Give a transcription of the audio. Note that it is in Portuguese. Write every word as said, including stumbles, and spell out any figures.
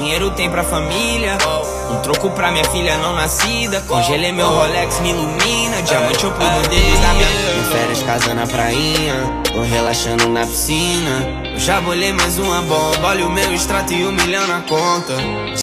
dinheiro tem pra família. Um troco pra minha filha não nascida. Congelei meu Rolex, me ilumina. Diamante eu pulo deles da minha. Em férias, casa na prainha, tô relaxando na piscina. Eu já bolei mais uma bomba, olha o meu extrato e um milhão na conta.